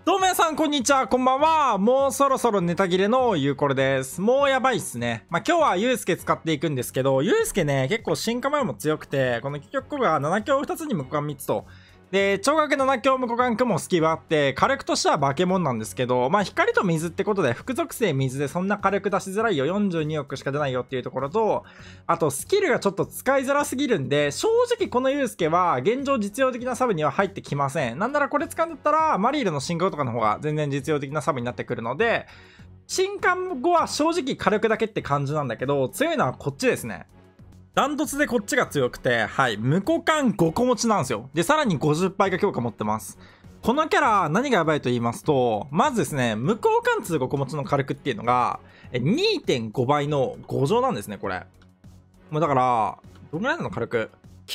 どうも皆さん、こんにちは、こんばんは。もうそろそろネタ切れのゆうころです。もうやばいっすね。今日はゆうすけ使っていくんですけど、ゆうすけね、結構進化前も強くて、この結局が7強2つに無股間3つと。で、超額7強無股間雲スキルあって、火力としては化け物なんですけど、光と水ってことで、副属性水でそんな火力出しづらいよ。42億しか出ないよっていうところと、あとスキルがちょっと使いづらすぎるんで、正直このユースケは現状実用的なサブには入ってきません。なんならこれ使うんだったら、マリールの進化後とかの方が全然実用的なサブになってくるので、進化後は正直火力だけって感じなんだけど、強いのはこっちですね。ダントツでこっちが強くて、はい、無股間5個持ちなんですよ。で、さらに50倍が強化持ってます。このキャラ、何がやばいと言いますと、まずですね、無交換通5個持ちの火力っていうのが、2.5 倍の5乗なんですね、これ。もうだから、どんぐらいなの火力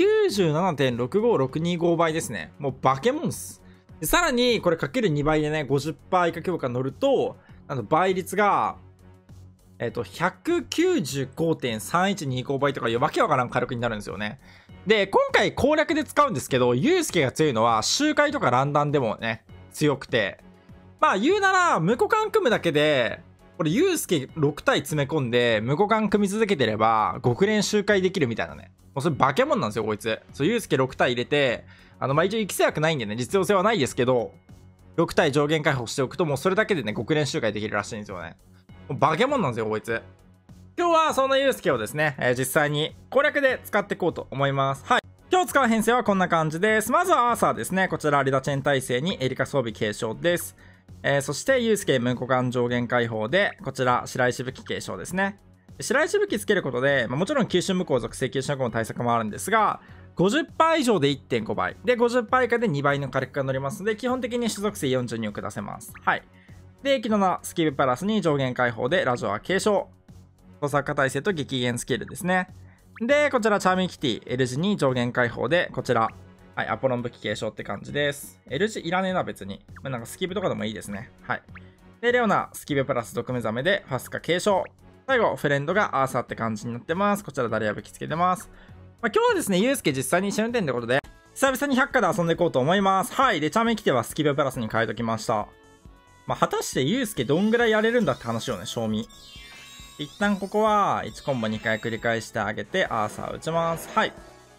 ?97.65625 倍ですね。もう化け物っす。でさらに、これかける2倍でね、50%以下強化乗ると、倍率が、195.3125 倍とかいうわけわからん火力になるんですよね。で、今回攻略で使うんですけど、ユースケが強いのは周回とかランダンでもね、強くて。言うなら、無股間組むだけで、これユースケ6体詰め込んで、無股間組み続けてれば、極連周回できるみたいなね。もうそれ化け物なんですよ、こいつ。そう、ユースケ6体入れて、一応育成枠ないんでね、実用性はないですけど、6体上限解放しておくと、もうそれだけでね、極連周回できるらしいんですよね。化け物なんですよ、こいつ。今日はそんなユースケをですね、実際に攻略で使っていこうと思います。はい。今日使う編成はこんな感じです。まずはアーサーですね。こちらリダチェン耐性にエリカ装備継承です。そしてユースケ無股間上限解放で、こちら白石武器継承ですね。白石武器つけることで、もちろん九州無効属性九州無効の対策もあるんですが、50% 以上で 1.5 倍。で、50% 以下で2倍の火力が乗りますので、基本的に種属性42億出せます。はい。で、エキノナスキルプラスに上限解放でラジオは継承。操作化耐性と激減スキルですね。で、こちらチャーミンキティ、L 字に上限解放で、こちら、はい、アポロン武器継承って感じです。L 字いらねえな、別に。なんかスキブとかでもいいですね。はい。で、レオナ、スキブプラス毒目覚めで、ファスカ継承。最後、フレンドがアーサーって感じになってます。こちらダリア武器つけてます。今日はですね、ユースケ実際に試運転ってことで、久々に100回で遊んでいこうと思います。はい。で、チャーミンキティはスキブプラスに変えときました。果たしてユースケどんぐらいやれるんだって話をね、賞味。一旦ここは1コンボ2回繰り返してあげて、アーサー打ちます。はい。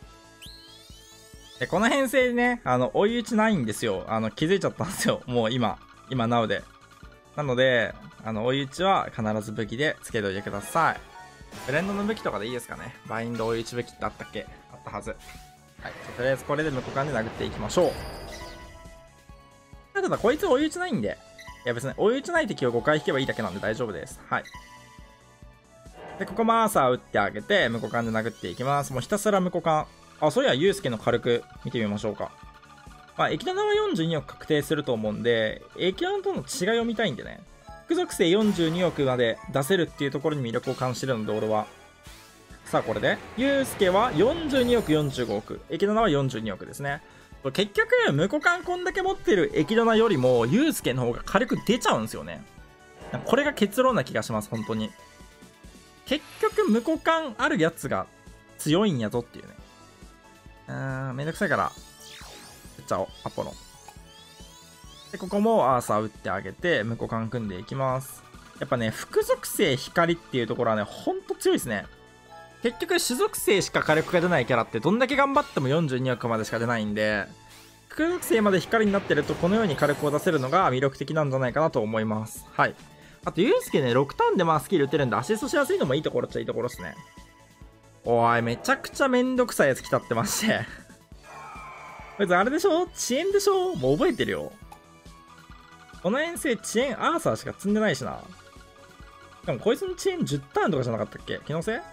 で、この編成でね、追い打ちないんですよ。気づいちゃったんですよ。もう今なおで。なので、追い打ちは必ず武器でつけといてください。ブレンドの武器とかでいいですかね。バインド追い打ち武器ってあったっけ？あったはず。はい。とりあえずこれで無股間で殴っていきましょう。ただこいつ追い打ちないんで。いや別に追い打ちない敵を5回引けばいいだけなんで大丈夫です。はい。で、ここもアーサー打ってあげて、無股間で殴っていきます。もうひたすら無股間。あ、そういや、ユースケの火力見てみましょうか。エキノナは42億確定すると思うんで、エキノナとの違いを見たいんでね。副属性42億まで出せるっていうところに魅力を感じてるので、俺は。さあ、これで、ユースケは42億45億。エキノナは42億ですね。結局、無股間こんだけ持ってるエキノナよりも、ユースケの方が火力出ちゃうんですよね。これが結論な気がします、本当に。結局、無股間あるやつが強いんやぞっていうね。めんどくさいから、打っちゃおう、アポロン。で、ここもアーサー打ってあげて、無股間組んでいきます。やっぱね、副属性光っていうところはね、ほんと強いですね。結局、種属性しか火力が出ないキャラって、どんだけ頑張っても42億までしか出ないんで、副属性まで光になってると、このように火力を出せるのが魅力的なんじゃないかなと思います。はい。あと、ユースケね、6ターンでスキル打てるんで、アシストしやすいのもいいところっちゃいいところですね。おい、めちゃくちゃめんどくさいやつ来たってまして。こいつあれでしょ？遅延でしょ？もう覚えてるよ。この遠征遅延アーサーしか積んでないしな。でもこいつの遅延10ターンとかじゃなかったっけ？気のせい？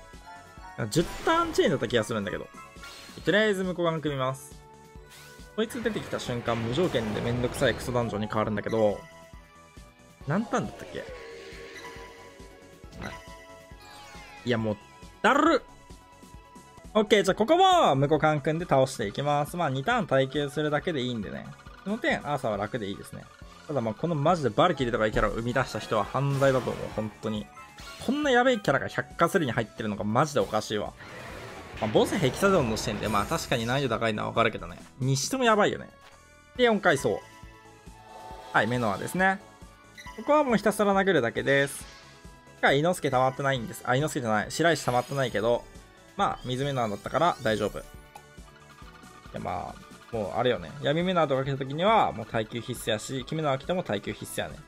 10 ターン遅延だった気がするんだけど。とりあえず無股間組みます。こいつ出てきた瞬間無条件でめんどくさいクソダンジョンに変わるんだけど、何ターンだったっけ？はい。いやもう、だるっ！オッケー、じゃあここも無股間組んで倒していきます。2ターン耐久するだけでいいんでね。その点、アーサーは楽でいいですね。ただこのマジでバルキリーとかいうキャラを生み出した人は犯罪だと思う、本当に。こんなやべえキャラが100化するに入ってるのがマジでおかしいわ。ボスヘキサゾンの視点で、確かに難易度高いのはわかるけどね。にしてもやばいよね。で、4回走。 はい、メノアですね。ここはもうひたすら殴るだけです。伊之助溜まってないんです。伊之助じゃない。白石溜まってないけど、まあ、水メノアだったから大丈夫。いや、まあ、もうあれよね。闇メノアとか来た時には、もう耐久必須やし、黄メノア来ても耐久必須やね。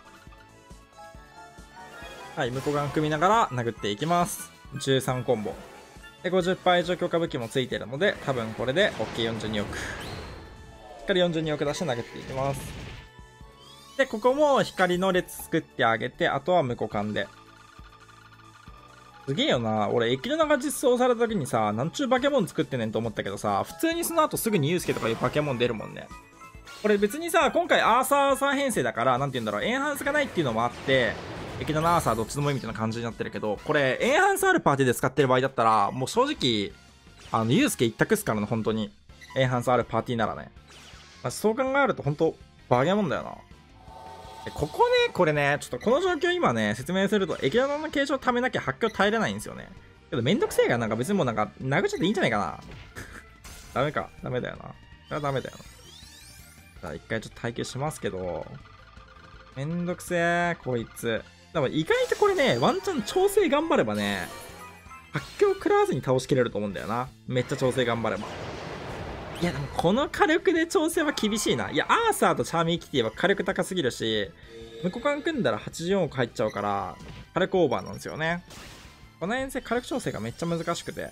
はい、向こう側組みながら殴っていきます。13コンボ。で、50% 以上強化武器もついてるので、多分これで OK42 億。しっかり42億出して投げていきます。で、ここも光の列作ってあげて、あとは向こう間で。すげえよな。俺、エキルナが実装された時にさ、なんちゅう化け物作ってねんと思ったけどさ、普通にその後すぐにユウスケとかいう化け物出るもんね。これ別にさ、今回アーサー編成だから、なんて言うんだろう、エンハンスがないっていうのもあって、エキルナアーサーどっちでもいいみたいな感じになってるけど、これ、エンハンスあるパーティーで使ってる場合だったら、もう正直、ユウスケ一択っすからね、本当に。エンハンスあるパーティーならね。まあ、そう考えると本当バケモンだよな。ここね、これね、ちょっとこの状況今ね、説明すると、エキラノの継承貯めなきゃ発狂耐えれないんですよね。けどめんどくせえが、なんか別にもうなんか、殴っちゃっていいんじゃないかな。ダメか。ダメだよな。これはダメだよな。じゃあ一回ちょっと耐久しますけど、めんどくせえ、こいつ。でも意外とこれね、ワンチャン調整頑張ればね、発狂食らわずに倒しきれると思うんだよな。めっちゃ調整頑張れば。いやでもこの火力で調整は厳しいな。いや、アーサーとチャーミーキティは火力高すぎるし、向こう間組んだら84億入っちゃうから、火力オーバーなんですよね。この遠征火力調整がめっちゃ難しくて。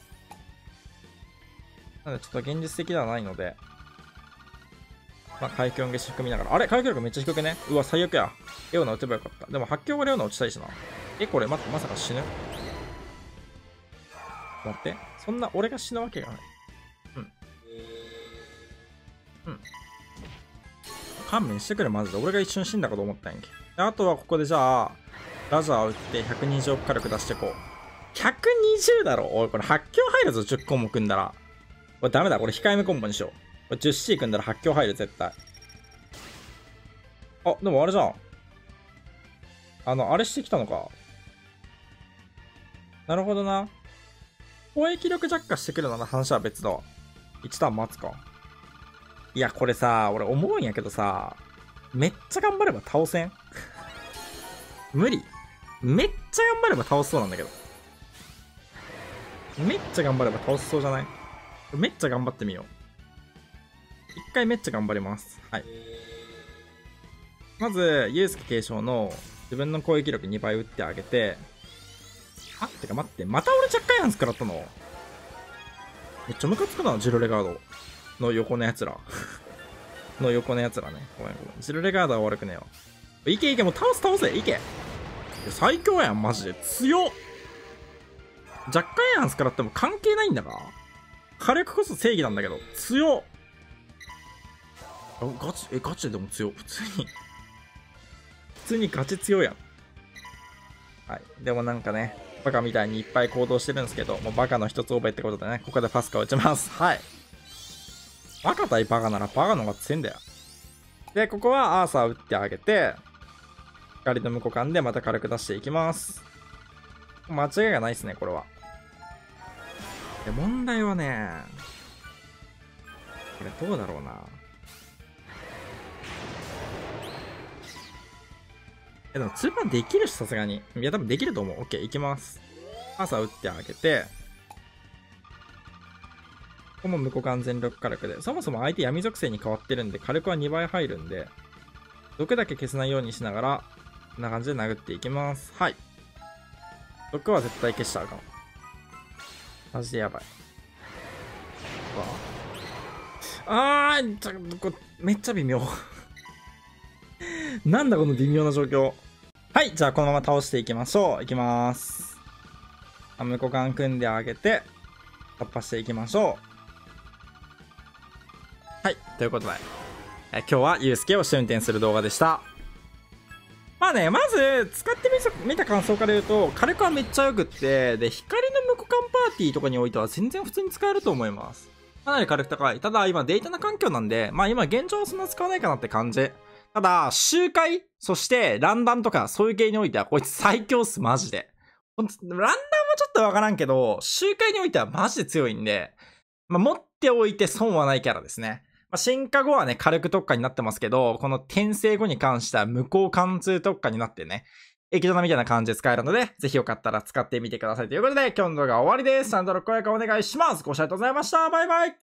なのでちょっと現実的ではないので、まあ、回復音消し含みながら。あれ回復力めっちゃ低くね。うわ、最悪や。レオナ打てばよかった。でも発狂がレオナ打ちたいしな。これ待って、まさか死ぬ？待って。そんな俺が死ぬわけがない。勘弁してくれ、マジで。俺が一瞬死んだかと思ったんやんけ。あとはここでじゃあ、ラジャーを打って120億火力出していこう。120だろおい、これ発狂入るぞ、10コンボ組んだら。これダメだ、これ控えめコンボにしよう。これ 10C 組んだら発狂入る、絶対。あ、でもあれじゃん。あれしてきたのか。なるほどな。攻撃力弱化してくるなら話は別だわ。1ターン待つか。いや、これさ、俺思うんやけどさ、めっちゃ頑張れば倒せん無理。めっちゃ頑張れば倒せそうなんだけど。めっちゃ頑張れば倒せそうじゃない？めっちゃ頑張ってみよう。一回めっちゃ頑張ります。はい。まず、ユウスケ継承の自分の攻撃力2倍打ってあげて、あ、てか待って、また俺着火違反食らったの？めっちゃムカつくな、ジルレガードの横のやつら。の横のやつらね。ごめんごめん。ジルレガードは悪くねえよ。いけいけ、もう倒せ、いけ。最強やん、マジで。強っ。若干やんすからっても関係ないんだが。火力こそ正義なんだけど、強っ。ガチでも強っ。普通にガチ強いやん。はい。でもなんかね、バカみたいにいっぱい行動してるんですけど、もうバカの一つ覚えってことでね、ここでパスカを打ちます。はい。バカ対バカならバカの方が強いんだよ。で、ここはアーサー打ってあげて、光の向こう間でまた火力出していきます。間違いがないですね、これは。で、問題はね、これどうだろうな。でも、2番できるし、さすがに。いや、多分できると思う。OK、いきます。アーサー打ってあげて、ここも向こう間全力火力で、そもそも相手闇属性に変わってるんで、火力は2倍入るんで、毒だけ消さないようにしながら、こんな感じで殴っていきます。はい。毒は絶対消したらあかん。マジでやばい。めっちゃ微妙。なんだこの微妙な状況。はい、じゃあこのまま倒していきましょう。いきます。向こう側組んであげて、突破していきましょう。はい、ということで、今日はユウスケを試運転する動画でした。まあね、まず、使ってみた感想から言うと、火力はめっちゃ良くって、で、光の向こう間パーティーとかにおいては全然普通に使えると思います。かなり火力高い。ただ、今データな環境なんで、まあ今現状はそんな使わないかなって感じ。ただ、周回、そしてランダムとかそういう系においてはこいつ最強っす、マジで。ランダムはちょっとわからんけど、周回においてはマジで強いんで、まあ持っておいて損はないキャラですね。 あ、進化後はね、火力特化になってますけど、この転生後に関しては無効貫通特化になってね、液ドナみたいな感じで使えるので、ぜひよかったら使ってみてください。ということで、今日の動画は終わりです。チャンネル登録、高評価お願いします。ご視聴ありがとうございました。バイバイ。